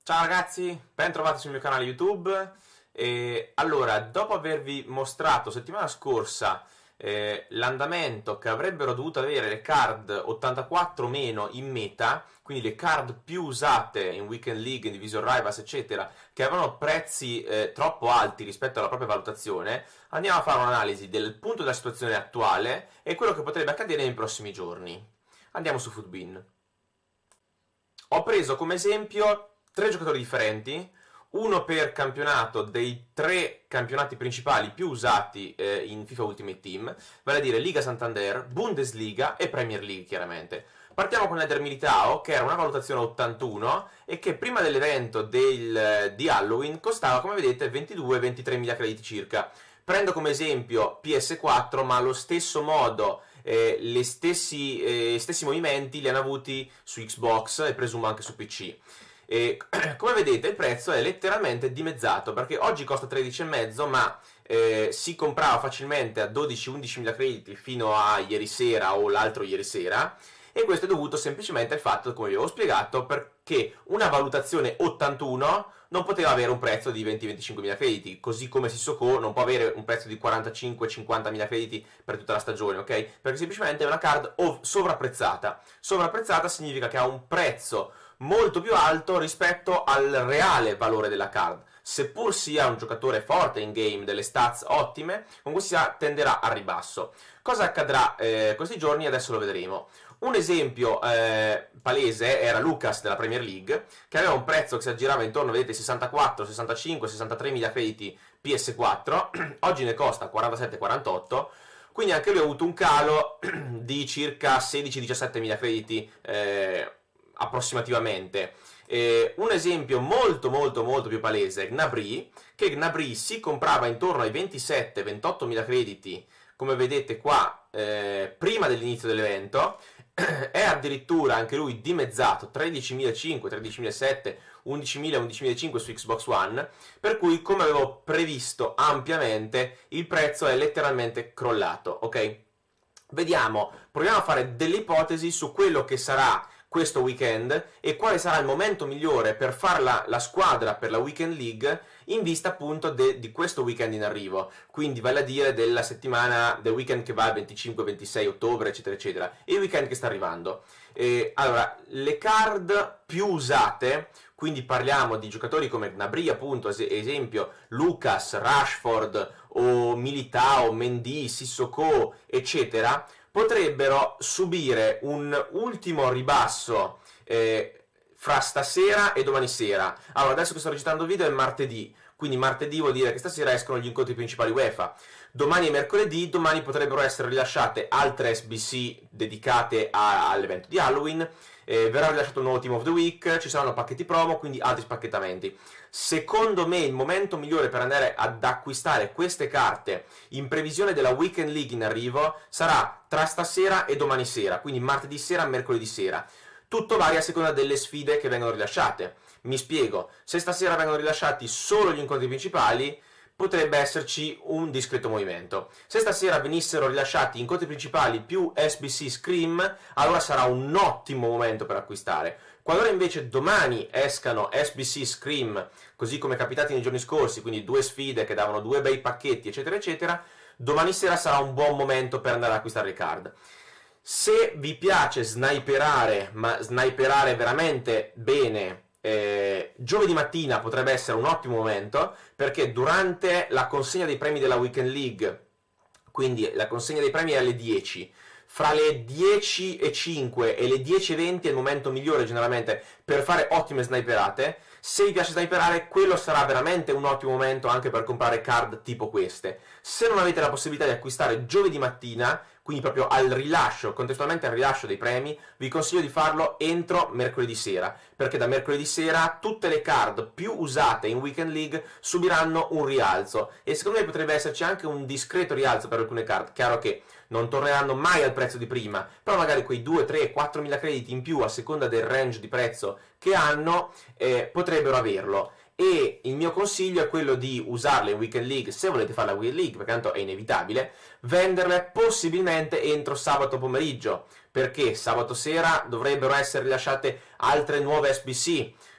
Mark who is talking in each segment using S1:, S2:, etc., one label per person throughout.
S1: Ciao ragazzi, ben trovati sul mio canale YouTube. Allora, dopo avervi mostrato settimana scorsa l'andamento che avrebbero dovuto avere le card 84 meno in meta, quindi le card più usate in Weekend League, in Division Rivals, eccetera, che avevano prezzi troppo alti rispetto alla propria valutazione, andiamo a fare un'analisi del punto della situazione attuale e quello che potrebbe accadere nei prossimi giorni. Andiamo su Footbin. Ho preso come esempio tre giocatori differenti, uno per campionato dei tre campionati principali più usati in FIFA Ultimate Team, vale a dire Liga Santander, Bundesliga e Premier League chiaramente. Partiamo con l'Eder Militao, che era una valutazione 81 e che prima dell'evento di Halloween costava, come vedete, 22-23 mila crediti circa. Prendo come esempio PS4, ma allo stesso modo gli stessi movimenti li hanno avuti su Xbox e presumo anche su PC. E come vedete il prezzo è letteralmente dimezzato, perché oggi costa 13,5, ma si comprava facilmente a 12-11 mila crediti fino a ieri sera o l'altro ieri sera, e questo è dovuto semplicemente al fatto, come vi avevo spiegato, perché una valutazione 81 non poteva avere un prezzo di 20-25 mila crediti, così come Sissoko non può avere un prezzo di 45-50 mila crediti per tutta la stagione, ok? Perché semplicemente è una card sovrapprezzata. Sovrapprezzata significa che ha un prezzo molto più alto rispetto al reale valore della card. Seppur sia un giocatore forte in game, delle stats ottime, comunque sia tenderà al ribasso. Cosa accadrà questi giorni? Adesso lo vedremo. Un esempio palese era Lucas della Premier League, che aveva un prezzo che si aggirava intorno, vedete, 64, 65, 63 mila crediti PS4, oggi ne costa 47-48, quindi anche lui ha avuto un calo di circa 16-17 mila crediti approssimativamente. Un esempio molto più palese è Gnabry, che Gnabry si comprava intorno ai 27-28 mila crediti, come vedete qua, prima dell'inizio dell'evento. È addirittura anche lui dimezzato, 13.500, 13.700, 11.000, 11.500 su Xbox One, per cui, come avevo previsto ampiamente, il prezzo è letteralmente crollato, ok? Vediamo, proviamo a fare delle ipotesi su quello che sarà questo weekend e quale sarà il momento migliore per fare la squadra per la Weekend League in vista appunto di questo weekend in arrivo, quindi vale a dire della settimana, del weekend che va il 25-26 ottobre eccetera eccetera, e il weekend che sta arrivando. Allora, le card più usate, quindi parliamo di giocatori come Gnabry appunto, esempio Lucas, Rashford o Militao, Mendy, Sissoko eccetera, potrebbero subire un ultimo ribasso fra stasera e domani sera. Allora, adesso che sto registrando il video è martedì, quindi martedì vuol dire che stasera escono gli incontri principali UEFA. Domani è mercoledì, domani potrebbero essere rilasciate altre SBC dedicate all'evento di Halloween, verrà rilasciato un nuovo Team of the Week, ci saranno pacchetti promo, quindi altri spacchettamenti. Secondo me il momento migliore per andare ad acquistare queste carte in previsione della Weekend League in arrivo sarà tra stasera e domani sera, quindi martedì sera e mercoledì sera. Tutto varia a seconda delle sfide che vengono rilasciate. Mi spiego, se stasera vengono rilasciati solo gli incontri principali, potrebbe esserci un discreto movimento. Se stasera venissero rilasciati incontri principali più SBC Scream, allora sarà un ottimo momento per acquistare. Qualora invece domani escano SBC Scream, così come è capitato nei giorni scorsi, quindi due sfide che davano due bei pacchetti eccetera eccetera, domani sera sarà un buon momento per andare ad acquistare le card. Se vi piace sniperare, ma sniperare veramente bene, giovedì mattina potrebbe essere un ottimo momento, perché durante la consegna dei premi della Weekend League, quindi la consegna dei premi è alle 10, fra le 10:05 e le 10:20 è il momento migliore generalmente per fare ottime sniperate. Se vi piace sniperare, quello sarà veramente un ottimo momento anche per comprare card tipo queste. Se non avete la possibilità di acquistare giovedì mattina, quindi proprio al rilascio, contestualmente al rilascio dei premi, vi consiglio di farlo entro mercoledì sera, perché da mercoledì sera tutte le card più usate in Weekend League subiranno un rialzo, e secondo me potrebbe esserci anche un discreto rialzo per alcune card. Chiaro che non torneranno mai al prezzo di prima, però magari quei 2, 3, 4 mila crediti in più a seconda del range di prezzo che hanno potrebbero averlo. E il mio consiglio è quello di usarle in Weekend League, se volete fare la Weekend League, perché tanto è inevitabile, venderle possibilmente entro sabato pomeriggio, perché sabato sera dovrebbero essere rilasciate altre nuove SBC,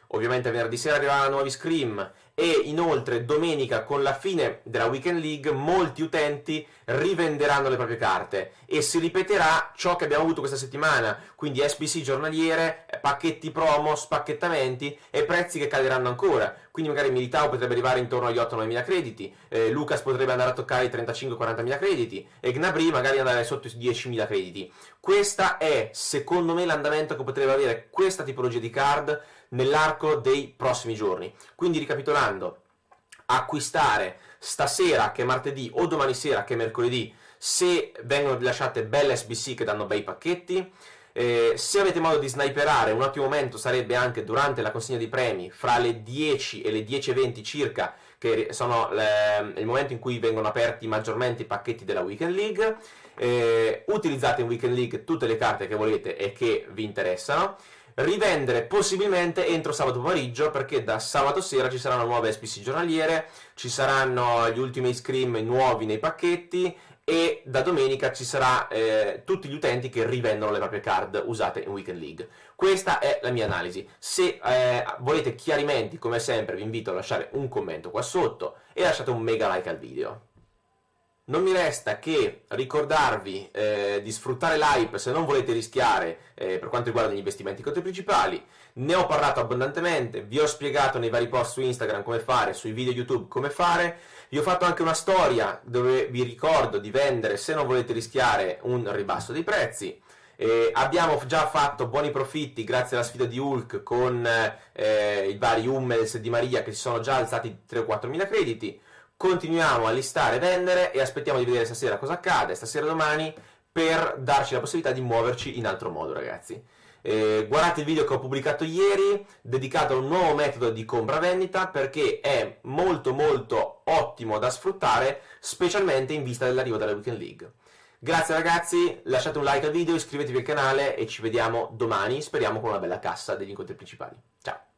S1: ovviamente venerdì sera arriveranno nuovi scrim, e inoltre domenica, con la fine della Weekend League, molti utenti rivenderanno le proprie carte e si ripeterà ciò che abbiamo avuto questa settimana, quindi SBC giornaliere, pacchetti promo, spacchettamenti e prezzi che caleranno ancora. Quindi magari Militao potrebbe arrivare intorno agli 8-9 mila crediti, Lucas potrebbe andare a toccare i 35-40 mila crediti e Gnabry magari andare sotto i 10 mila crediti. Questa è, secondo me, l'andamento che potrebbe avere questa tipologia di card nell'arco dei prossimi giorni. Quindi, ricapitolando, acquistare stasera che è martedì o domani sera che è mercoledì, se vengono rilasciate belle SBC che danno bei pacchetti. Se avete modo di sniperare, un ottimo momento sarebbe anche durante la consegna dei premi fra le 10 e le 10:20 circa, che sono il momento in cui vengono aperti maggiormente i pacchetti della Weekend League. Utilizzate in Weekend League tutte le carte che volete e che vi interessano. Rivendere possibilmente entro sabato pomeriggio, perché da sabato sera ci saranno nuove SPC giornaliere, ci saranno gli ultimi scrim nuovi nei pacchetti e da domenica ci sarà tutti gli utenti che rivendono le proprie card usate in Weekend League. Questa è la mia analisi. Se volete chiarimenti, come sempre vi invito a lasciare un commento qua sotto e lasciate un mega like al video. Non mi resta che ricordarvi di sfruttare l'hype se non volete rischiare per quanto riguarda gli investimenti conti principali. Ne ho parlato abbondantemente, vi ho spiegato nei vari post su Instagram come fare, sui video YouTube come fare. Vi ho fatto anche una storia dove vi ricordo di vendere se non volete rischiare un ribasso dei prezzi. Abbiamo già fatto buoni profitti grazie alla sfida di Hulk con i vari Hummels e Di Maria che si sono già alzati 3 o 4 mila crediti. Continuiamo a listare e vendere e aspettiamo di vedere stasera cosa accade, stasera o domani, per darci la possibilità di muoverci in altro modo, ragazzi. Guardate il video che ho pubblicato ieri, dedicato a un nuovo metodo di compra-vendita, perché è molto molto ottimo da sfruttare, specialmente in vista dell'arrivo della Weekend League. Grazie ragazzi, lasciate un like al video, iscrivetevi al canale e ci vediamo domani, speriamo con una bella cassa degli incontri principali. Ciao!